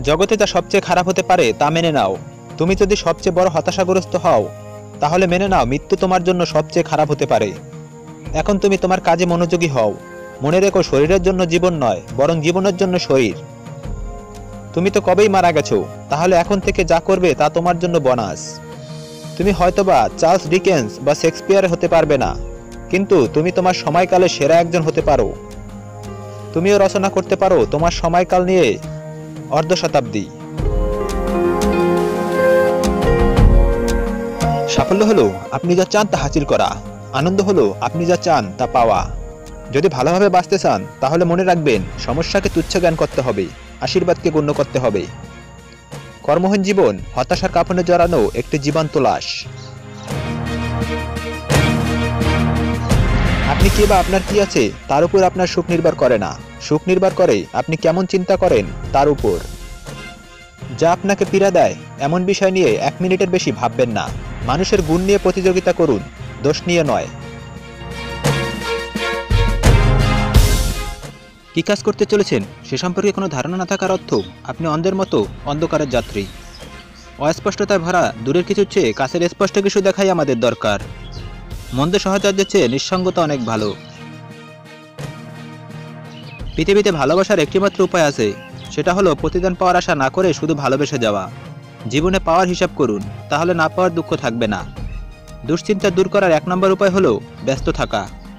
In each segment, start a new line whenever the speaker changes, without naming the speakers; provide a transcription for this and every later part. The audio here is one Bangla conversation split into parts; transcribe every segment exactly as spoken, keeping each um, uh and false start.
জগতে যা সবচেয়ে খারাপ হতে পারে তা মেনে নাও। তুমি যদি সবচেয়ে বড় হতাশাগ্রস্ত হও, তাহলে মেনে নাও মৃত্যু তোমার জন্য সবচেয়ে খারাপ হতে পারে। এখন তুমি তোমার কাজে মনোযোগী হও। মনে রেখো, শরীরের জন্য জীবন নয়, বরং জীবনের জন্য শরীর। তুমি তো কবেই মারা গেছো, তাহলে এখন থেকে যা করবে তা তোমার জন্য বোনাস। তুমি হয়তোবা চার্লস ডিকেন্স বা শেক্সপিয়ার হতে পারবে না, কিন্তু তুমি তোমার সময়কালে সেরা একজন হতে পারো। তুমিও রচনা করতে পারো তোমার সময়কাল নিয়ে অর্ধ শতাব্দী। সাফল্য হলো আপনি যা চান তা হাসিল করা, আনন্দ হলো আপনি যা চান তা পাওয়া। যদি ভালোভাবে বাঁচতে চান, তাহলে মনে রাখবেন, সমস্যাকে তুচ্ছ জ্ঞান করতে হবে, আশীর্বাদকে গণ্য করতে হবে। কর্মহীন জীবন হতাশার কাফনে জড়ানো একটি জীবন্ত লাশ। আপনি কে বা আপনার কি আছে তার উপর আপনার সুখ নির্ভর করে না, সুখ নির্ভর করে আপনি কেমন চিন্তা করেন তার উপর। যা আপনাকে পীড়া দেয় এমন বিষয় নিয়ে এক মিনিটের বেশি ভাববেন না। মানুষের গুণ নিয়ে প্রতিযোগিতা করুন, দোষ নিয়ে নয়। কি কাজ করতে চলেছেন সে সম্পর্কে কোনো ধারণা না থাকার অর্থ আপনি অন্ধের মতো অন্ধকারের যাত্রী। অস্পষ্টতায় ভরা দূরের কিছু চেয়ে কাছের স্পষ্ট কিছু দেখাই আমাদের দরকার। মন্দ সহচর্যের চেয়ে নিঃসঙ্গতা অনেক ভালো। পৃথিবীতে ভালোবাসার একটিমাত্র উপায় আছে, সেটা হলো প্রতিদান পাওয়ার আশা না করে শুধু ভালোবেসে যাওয়া। জীবনে পাওয়ার হিসাব করুন, তাহলে না পাওয়ার দুঃখ থাকবে না। দুশ্চিন্তা দূর করার এক নম্বর উপায় হলো ব্যস্ত থাকা।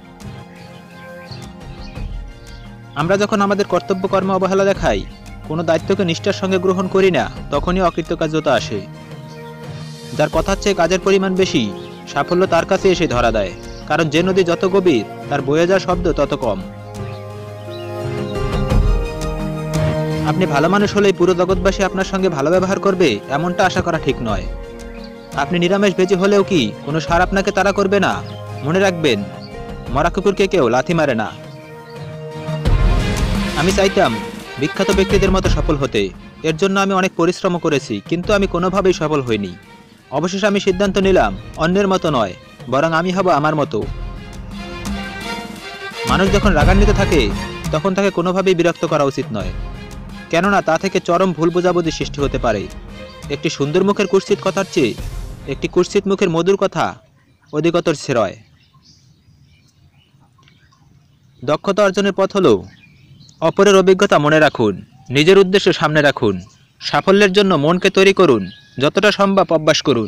আমরা যখন আমাদের কর্তব্য কর্মে অবহেলা দেখাই, কোনো দায়িত্বকে নিষ্ঠার সঙ্গে গ্রহণ করি না, তখনই অকৃতকার্যতা আসে। যার কথার চেয়ে কাজের পরিমাণ বেশি, সাফল্য তার কাছে এসে ধরা দেয়। কারণ যে নদী যত গভীর, তার বয়ে যাওয়ার শব্দ তত কম। আপনি ভালো মানুষ হলেই পুরো জগৎবাসী আপনার সঙ্গে ভালো ব্যবহার করবে, এমনটা আশা করা ঠিক নয়। আপনি নিরামিষ ভেজি হলেও কি কোনো সার আপনাকে তাড়া করবে না? মনে রাখবেন, মরা কুকুরকে কেউ লাথি মারে না। আমি চাইতাম বিখ্যাত ব্যক্তিদের মতো সফল হতে। এর জন্য আমি অনেক পরিশ্রম করেছি, কিন্তু আমি কোনোভাবেই সফল হইনি। অবশেষে আমি সিদ্ধান্ত নিলাম, অন্যের মতো নয়, বরং আমি হব আমার মতো। মানুষ যখন রাগান্বিত থাকে, তখন তাকে কোনোভাবেই বিরক্ত করা উচিত নয়, কেননা তা থেকে চরম ভুল বোঝাবুঝি সৃষ্টি হতে পারে। একটি সুন্দর মুখের কুৎসিত কথার চেয়ে একটি কুৎসিত মুখের মধুর কথা অধিকতর শ্রেয়। দক্ষতা অর্জনের পথ হলো, অপরের অভিজ্ঞতা মনে রাখুন, নিজের উদ্দেশ্য সামনে রাখুন। সাফল্যের জন্য মনকে তৈরি করুন, যতটা সম্ভব অভ্যাস করুন।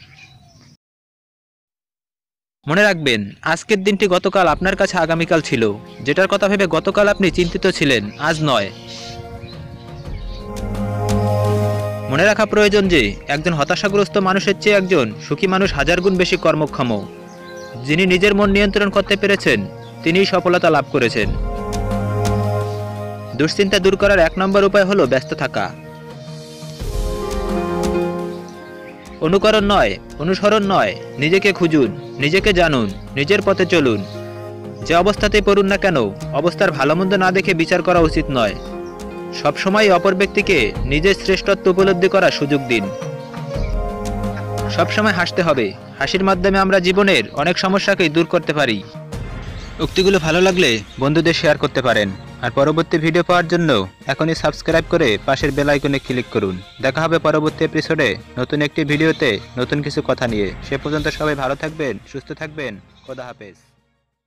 মনে রাখবেন, আজকের দিনটি গতকাল আপনার কাছে আগামীকাল ছিল। যেটার কথা ভেবে গতকাল আপনি চিন্তিত ছিলেন, আজ নয়। মনে রাখা প্রয়োজন যে একজন হতাশাগ্রস্ত মানুষের চেয়ে একজন সুখী মানুষ হাজার গুণ বেশি কর্মক্ষম। যিনি নিজের মন নিয়ন্ত্রণ করতে পেরেছেন, তিনিই সফলতা লাভ করেছেন। দুশ্চিন্তা দূর করার এক নম্বর উপায় হলো ব্যস্ত থাকা। অনুকরণ নয়, অনুসরণ নয়, নিজেকে খুঁজুন, নিজেকে জানুন, নিজের পথে চলুন। যে অবস্থাতেই পড়ুন না কেন, অবস্থার ভালো মন্দ না দেখে বিচার করা উচিত নয়। সবসময় অপর ব্যক্তিকে নিজের শ্রেষ্ঠত্ব উপলব্ধি করার সুযোগ দিন। সবসময় হাসতে হবে, হাসির মাধ্যমে আমরা জীবনের অনেক সমস্যাকেই দূর করতে পারি। উক্তিগুলো ভালো লাগলে বন্ধুদের শেয়ার করতে পারেন। আর পরবর্তী ভিডিও পাওয়ার জন্য এখনই সাবস্ক্রাইব করে পাশের বেল আইকনে ক্লিক করুন। দেখা হবে পরবর্তী এপিসোডে নতুন একটি ভিডিওতে নতুন কিছু কথা নিয়ে। সে পর্যন্ত সবাই ভালো থাকবেন, সুস্থ থাকবেন। খোদা হাফেজ।